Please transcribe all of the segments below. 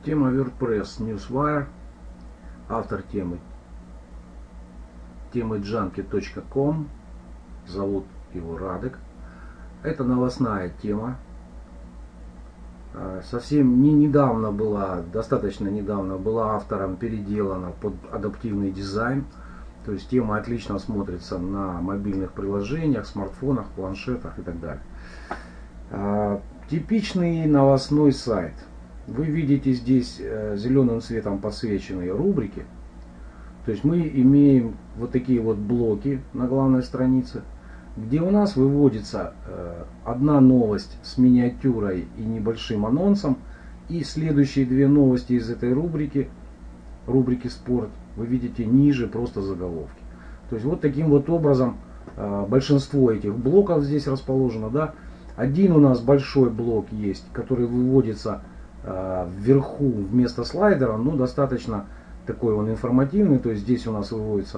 Тема WordPress Newswire. Автор темы junkie.com. Зовут его Радек. Это новостная тема. Совсем недавно была, достаточно недавно была автором переделана под адаптивный дизайн. То есть тема отлично смотрится на мобильных приложениях, смартфонах, планшетах и так далее. Типичный новостной сайт. Вы видите здесь зеленым цветом подсвеченные рубрики. То есть мы имеем вот такие вот блоки на главной странице, где у нас выводится одна новость с миниатюрой и небольшим анонсом, и следующие две новости из этой рубрики спорт, вы видите ниже просто заголовки. То есть вот таким вот образом большинство этих блоков здесь расположено. Да? Один у нас большой блок есть, который выводится вверху вместо слайдера, но достаточно такой он информативный. То есть здесь у нас выводится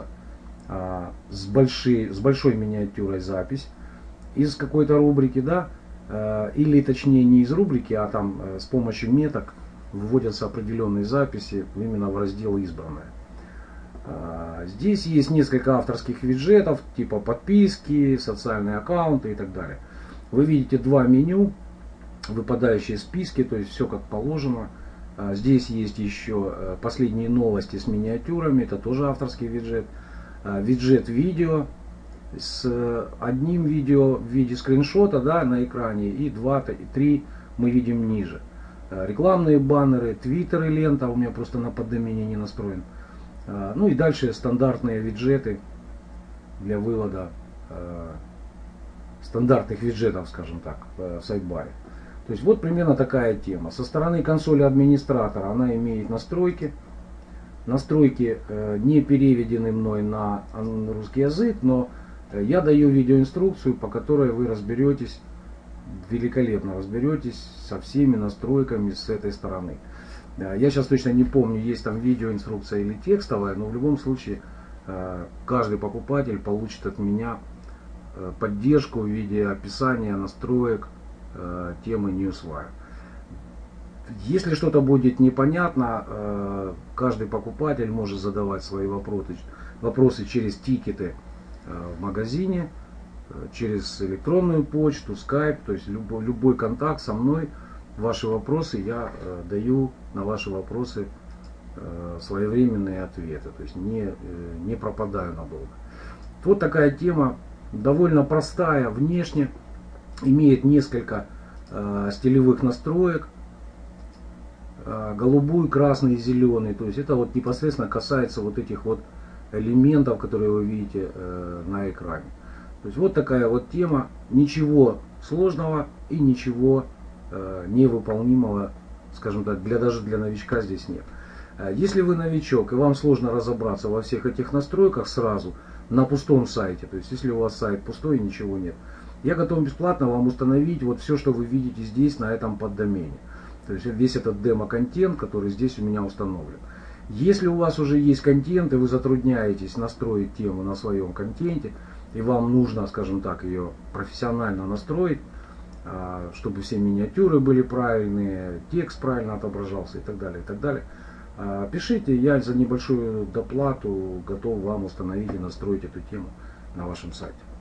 с большой миниатюрой запись из какой-то рубрики, да, или точнее не из рубрики, а там с помощью меток выводятся определенные записи именно в раздел «Избранное». Здесь есть несколько авторских виджетов, типа подписки, социальные аккаунты и так далее. Вы видите два меню, выпадающие списки, то есть все как положено. Здесь есть еще последние новости с миниатюрами, это тоже авторский виджет. Виджет видео с одним видео в виде скриншота, да, на экране, и 2, 3 мы видим ниже. Рекламные баннеры, твиттер и лента, у меня просто на поддомене не настроен. Ну и дальше стандартные виджеты для вывода стандартных виджетов, скажем так, в сайдбаре. То есть вот примерно такая тема. Со стороны консоли администратора она имеет настройки. Настройки не переведены мной на русский язык, но я даю видеоинструкцию, по которой вы разберетесь, великолепно разберетесь со всеми настройками с этой стороны. Я сейчас точно не помню, есть там видеоинструкция или текстовая, но в любом случае каждый покупатель получит от меня поддержку в виде описания настроек темы Newswire. Если что-то будет непонятно, каждый покупатель может задавать свои вопросы через тикеты в магазине, через электронную почту, Skype, то есть любой контакт со мной. Ваши вопросы я даю на ваши вопросы своевременные ответы, то есть не пропадаю надолго. Вот такая тема, довольно простая внешне, имеет несколько стилевых настроек. Голубой, красный и зеленый. То есть это вот непосредственно касается вот этих вот элементов, которые вы видите на экране. То есть вот такая вот тема. Ничего сложного и ничего невыполнимого, скажем так, даже для новичка здесь нет. Если вы новичок и вам сложно разобраться во всех этих настройках сразу на пустом сайте, то есть если у вас сайт пустой и ничего нет, я готов бесплатно вам установить вот все, что вы видите здесь на этом поддомене. То есть весь этот демо-контент, который здесь у меня установлен. Если у вас уже есть контент, и вы затрудняетесь настроить тему на своем контенте, и вам нужно, скажем так, ее профессионально настроить, чтобы все миниатюры были правильные, текст правильно отображался и так далее, пишите, я за небольшую доплату готов вам установить и настроить эту тему на вашем сайте.